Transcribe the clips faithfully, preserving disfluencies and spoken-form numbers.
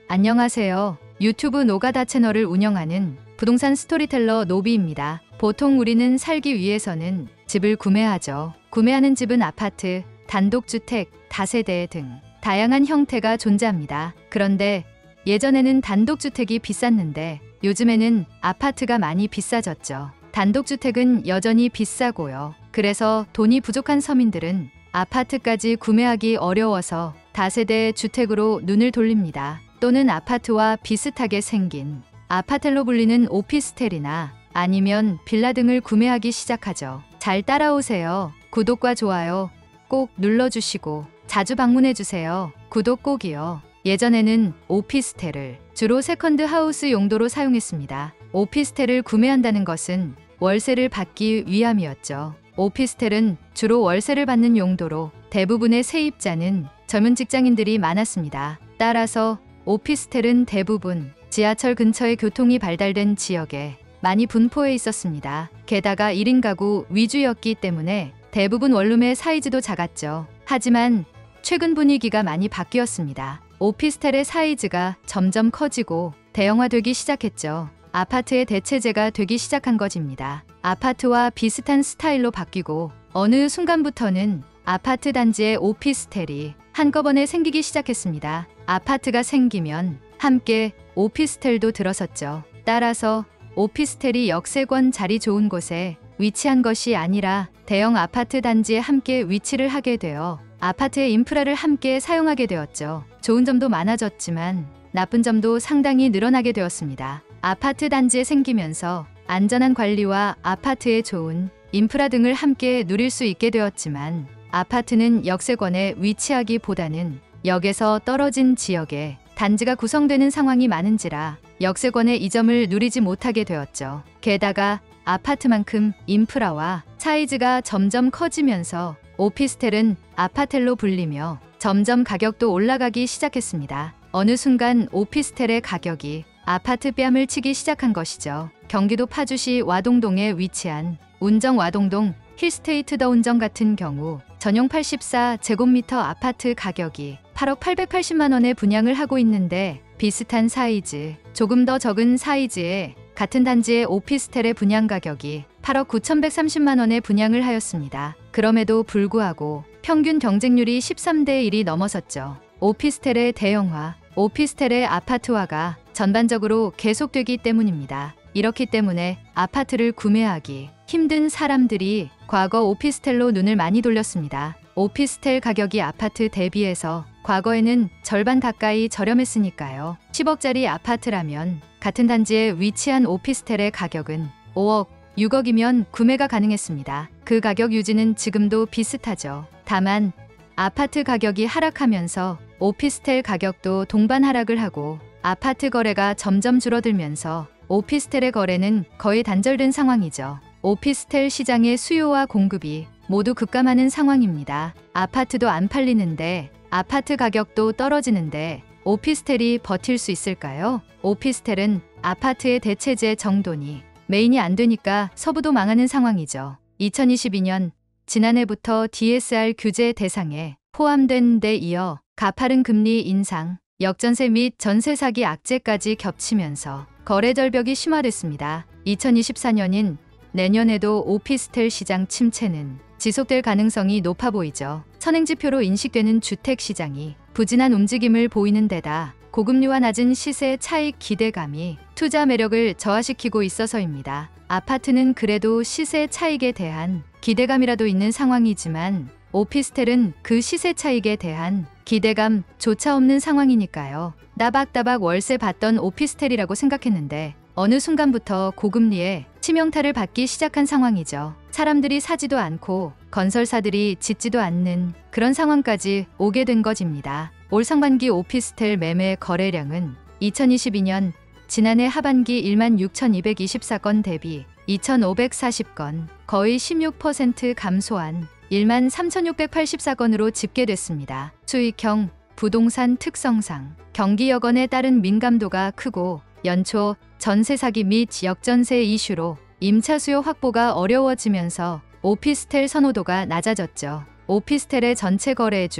안녕하세요. 유튜브 노가다 채널을 운영하는 부동산 스토리텔러 노비입니다. 보통 우리는 살기 위해서는 집을 구매하죠. 구매하는 집은 아파트, 단독주택, 다세대 등 다양한 형태가 존재합니다. 그런데 예전에는 단독주택이 비쌌는데 요즘에는 아파트가 많이 비싸졌죠. 단독주택은 여전히 비싸고요. 그래서 돈이 부족한 서민들은 아파트까지 구매하기 어려워서 다세대 주택으로 눈을 돌립니다. 또는 아파트와 비슷하게 생긴 아파텔로 불리는 오피스텔이나 아니면 빌라 등을 구매하기 시작하죠. 잘 따라오세요. 구독과 좋아요 꼭 눌러주시고 자주 방문해주세요. 구독 꼭이요. 예전에는 오피스텔을 주로 세컨드 하우스 용도로 사용했습니다. 오피스텔을 구매한다는 것은 월세를 받기 위함이었죠. 오피스텔은 주로 월세를 받는 용도로 대부분의 세입자는 젊은 직장인들이 많았습니다. 따라서 오피스텔은 대부분 지하철 근처의 교통이 발달된 지역에 많이 분포해 있었습니다. 게다가 일 인 가구 위주였기 때문에 대부분 원룸의 사이즈도 작았죠. 하지만 최근 분위기가 많이 바뀌었습니다. 오피스텔의 사이즈가 점점 커지고 대형화되기 시작했죠. 아파트의 대체제가 되기 시작한 것입니다. 아파트와 비슷한 스타일로 바뀌고 어느 순간부터는 아파트 단지에 오피스텔이 한꺼번에 생기기 시작했습니다. 아파트가 생기면 함께 오피스텔도 들어섰죠. 따라서 오피스텔이 역세권 자리 좋은 곳에 위치한 것이 아니라 대형 아파트 단지에 함께 위치를 하게 되어 아파트의 인프라를 함께 사용하게 되었죠. 좋은 점도 많아졌지만 나쁜 점도 상당히 늘어나게 되었습니다. 아파트 단지에 생기면서 안전한 관리와 아파트의 좋은 인프라 등을 함께 누릴 수 있게 되었지만 아파트는 역세권에 위치하기보다는 역에서 떨어진 지역에 단지가 구성되는 상황이 많은지라 역세권의 이 점을 누리지 못하게 되었죠. 게다가 아파트만큼 인프라와 사이즈가 점점 커지면서 오피스텔은 아파텔로 불리며 점점 가격도 올라가기 시작했습니다. 어느 순간 오피스텔의 가격이 아파트 뺨을 치기 시작한 것이죠. 경기도 파주시 와동동에 위치한 운정 와동동 힐스테이트 더 운정 같은 경우 전용 팔십사 제곱미터 아파트 가격이 팔억 팔백팔십만 원에 분양을 하고 있는데 비슷한 사이즈, 조금 더 적은 사이즈의 같은 단지의 오피스텔의 분양 가격이 팔억 구천백삼십만 원에 분양을 하였습니다. 그럼에도 불구하고 평균 경쟁률이 십삼 대 일이 넘어섰죠. 오피스텔의 대형화, 오피스텔의 아파트화가 전반적으로 계속되기 때문입니다. 이렇기 때문에 아파트를 구매하기 힘든 사람들이 과거 오피스텔로 눈을 많이 돌렸습니다. 오피스텔 가격이 아파트 대비해서 과거에는 절반 가까이 저렴했으니까요. 십억짜리 아파트라면 같은 단지에 위치한 오피스텔의 가격은 오억, 육억이면 구매가 가능했습니다. 그 가격 유지는 지금도 비슷하죠. 다만 아파트 가격이 하락하면서 오피스텔 가격도 동반 하락을 하고 아파트 거래가 점점 줄어들면서 오피스텔의 거래는 거의 단절된 상황이죠. 오피스텔 시장의 수요와 공급이 모두 급감하는 상황입니다. 아파트도 안 팔리는데 아파트 가격도 떨어지는데 오피스텔이 버틸 수 있을까요? 오피스텔은 아파트의 대체제 정도니 메인이 안 되니까 서부도 망하는 상황이죠. 이천이십이 년 지난해부터 디에스알 규제 대상에 포함된 데 이어 가파른 금리 인상, 역전세 및 전세 사기 악재까지 겹치면서 거래 절벽이 심화됐습니다. 이천이십사 년인 내년에도 오피스텔 시장 침체는 지속될 가능성이 높아 보이죠. 선행지표로 인식되는 주택시장이 부진한 움직임을 보이는 데다 고금리와 낮은 시세 차익 기대감이 투자 매력을 저하시키고 있어서입니다. 아파트는 그래도 시세 차익에 대한 기대감이라도 있는 상황이지만 오피스텔은 그 시세 차익에 대한 기대감조차 없는 상황이니까요. 따박따박 월세 받던 오피스텔이라고 생각했는데 어느 순간부터 고금리에 치명타를 받기 시작한 상황이죠. 사람들이 사지도 않고 건설사들이 짓지도 않는 그런 상황까지 오게 된 것입니다. 올 상반기 오피스텔 매매 거래량은 이천이십이 년 지난해 하반기 일만 육천이백이십사 건 대비 이천오백사십 건, 거의 십육 퍼센트 감소한 일만 삼천육백팔십사 건으로 집계됐습니다. 수익형, 부동산 특성상 경기 여건에 따른 민감도가 크고 연초 전세 사기 및 역전세 이슈로 임차 수요 확보가 어려워지면서 오피스텔 선호도가 낮아졌죠. 오피스텔의 전체 거래 중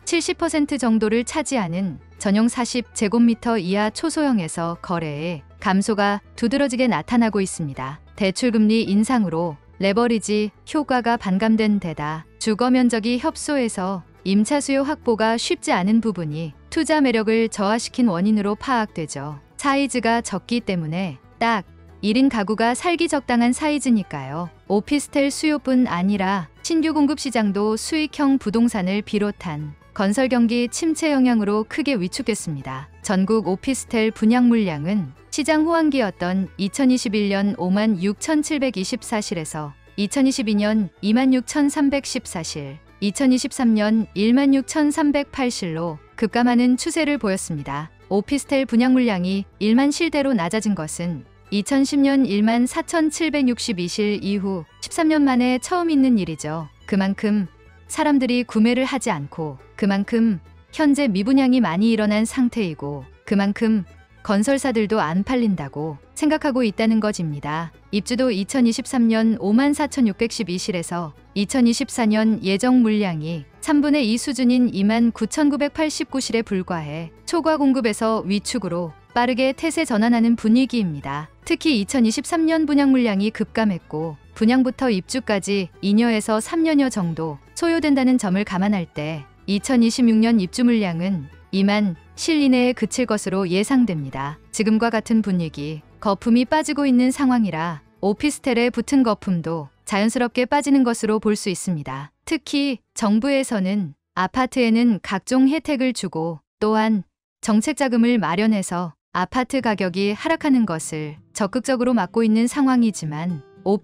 칠십 퍼센트 정도를 차지하는 전용 사십 제곱미터 이하 초소형에서 거래에 감소가 두드러지게 나타나고 있습니다. 대출금리 인상으로 레버리지 효과가 반감된 데다 주거 면적이 협소해서 임차 수요 확보가 쉽지 않은 부분이 투자 매력을 저하시킨 원인으로 파악되죠. 사이즈가 적기 때문에 딱 일 인 가구가 살기 적당한 사이즈니까요. 오피스텔 수요뿐 아니라 신규 공급 시장도 수익형 부동산을 비롯한 건설 경기 침체 영향으로 크게 위축했습니다. 전국 오피스텔 분양 물량은 시장 호황기였던 이천이십일 년 오만 육천칠백이십사 실에서 이천이십이 년 이만 육천삼백십사 실, 이천이십삼 년 일만 육천삼백팔 실로 급감하는 추세를 보였습니다. 오피스텔 분양 물량이 일만 실대로 낮아진 것은 이천십 년 일만 사천칠백육십이 실 이후 십삼 년 만에 처음 있는 일이죠. 그만큼 사람들이 구매를 하지 않고 그만큼 현재 미분양이 많이 일어난 상태이고 그만큼 건설사들도 안 팔린다고 생각하고 있다는 것입니다. 입주도 이천이십삼 년 오만 사천육백십이 실에서 이천이십사 년 예정 물량이 삼분의 이 수준인 이만 구천구백팔십구 실에 불과해 초과 공급에서 위축으로 빠르게 태세 전환하는 분위기입니다. 특히 이천이십삼 년 분양 물량이 급감했고 분양부터 입주까지 이 년에서 삼 년여 정도 소요된다는 점을 감안할 때 이천이십육 년 입주 물량은 이만 실 이내에 그칠 것으로 예상됩니다. 지금과 같은 분위기, 거품이 빠지고 있는 상황이라 오피스텔에 붙은 거품도 자연스럽게 빠지는 것으로 볼 수 있습니다. 특히 정부에서는 아파트에는 각종 혜택을 주고 또한 정책 자금을 마련해서 아파트 가격이 하락하는 것을 적극적으로 막고 있는 상황이지만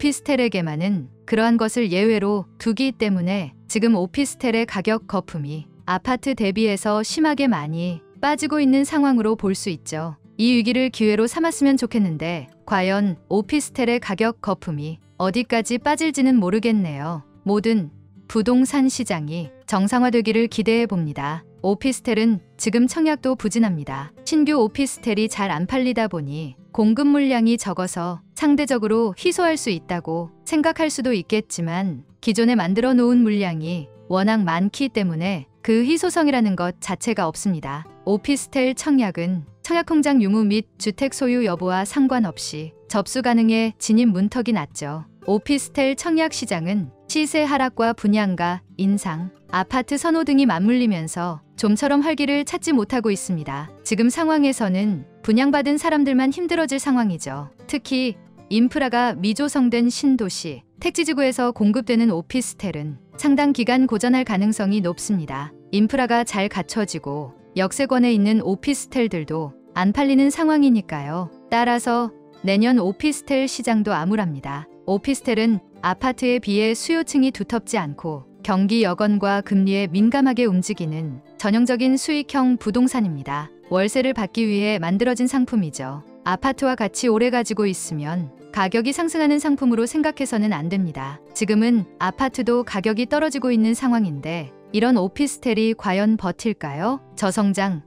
오피스텔에게만은 그러한 것을 예외로 두기 때문에 지금 오피스텔의 가격 거품이 아파트 대비해서 심하게 많이 빠지고 있는 상황으로 볼 수 있죠. 이 위기를 기회로 삼았으면 좋겠는데 과연 오피스텔의 가격 거품이 어디까지 빠질지는 모르겠네요. 모든 부동산 시장이 정상화되기를 기대해 봅니다. 오피스텔은 지금 청약도 부진합니다. 신규 오피스텔이 잘 안 팔리다 보니 공급 물량이 적어서 상대적으로 희소할 수 있다고 생각할 수도 있겠지만 기존에 만들어 놓은 물량이 워낙 많기 때문에 그 희소성이라는 것 자체가 없습니다. 오피스텔 청약은 청약공장 유무 및 주택 소유 여부와 상관없이 접수 가능해 진입 문턱이 낮죠. 오피스텔 청약 시장은 시세 하락과 분양가 인상, 아파트 선호 등이 맞물리면서 좀처럼 활기를 찾지 못하고 있습니다. 지금 상황에서는 분양받은 사람들만 힘들어질 상황이죠. 특히 인프라가 미조성된 신도시, 택지지구에서 공급되는 오피스텔은 상당 기간 고전할 가능성이 높습니다. 인프라가 잘 갖춰지고 역세권에 있는 오피스텔들도 안 팔리는 상황이니까요. 따라서 내년 오피스텔 시장도 암울합니다. 오피스텔은 아파트에 비해 수요층이 두텁지 않고 경기 여건과 금리에 민감하게 움직이는 전형적인 수익형 부동산입니다. 월세를 받기 위해 만들어진 상품이죠. 아파트와 같이 오래 가지고 있으면 가격이 상승하는 상품으로 생각해서는 안 됩니다. 지금은 아파트도 가격이 떨어지고 있는 상황인데 이런 오피스텔이 과연 버틸까요? 저성장,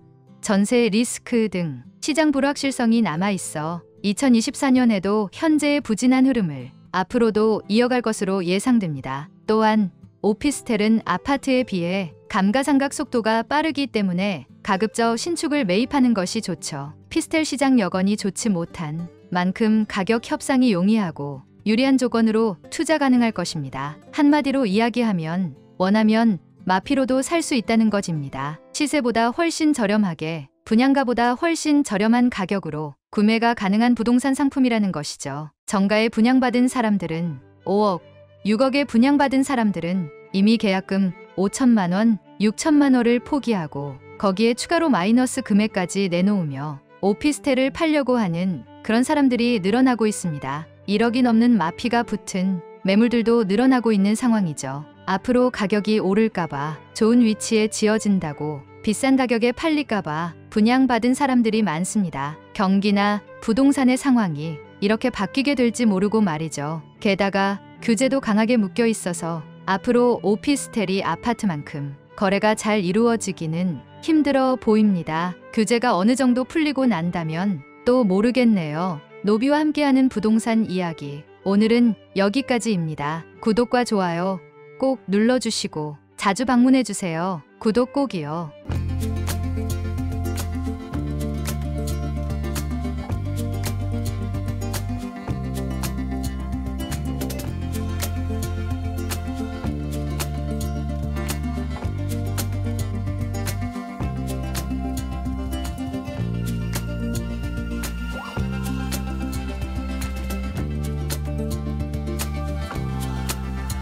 전세 리스크 등 시장 불확실성이 남아있어 이천이십사 년에도 현재의 부진한 흐름을 앞으로도 이어갈 것으로 예상됩니다. 또한 오피스텔은 아파트에 비해 감가상각 속도가 빠르기 때문에 가급적 신축을 매입하는 것이 좋죠. 피스텔 시장 여건이 좋지 못한 만큼 가격 협상이 용이하고 유리한 조건으로 투자 가능할 것입니다. 한마디로 이야기하면 원하면 마피로도 살 수 있다는 것입니다. 시세보다 훨씬 저렴하게 분양가보다 훨씬 저렴한 가격으로 구매가 가능한 부동산 상품이라는 것이죠. 정가에 분양받은 사람들은 오억, 육억에 분양받은 사람들은 이미 계약금 오천만 원, 육천만 원을 포기하고 거기에 추가로 마이너스 금액까지 내놓으며 오피스텔을 팔려고 하는 그런 사람들이 늘어나고 있습니다. 일억이 넘는 마피가 붙은 매물들도 늘어나고 있는 상황이죠. 앞으로 가격이 오를까봐 좋은 위치에 지어진다고 비싼 가격에 팔릴까봐 분양받은 사람들이 많습니다. 경기나 부동산의 상황이 이렇게 바뀌게 될지 모르고 말이죠. 게다가 규제도 강하게 묶여 있어서 앞으로 오피스텔이 아파트만큼 거래가 잘 이루어지기는 힘들어 보입니다. 규제가 어느 정도 풀리고 난다면 또 모르겠네요. 노비와 함께하는 부동산 이야기. 오늘은 여기까지입니다. 구독과 좋아요 꼭 눌러주시고 자주 방문해주세요. 구독 꼭이요.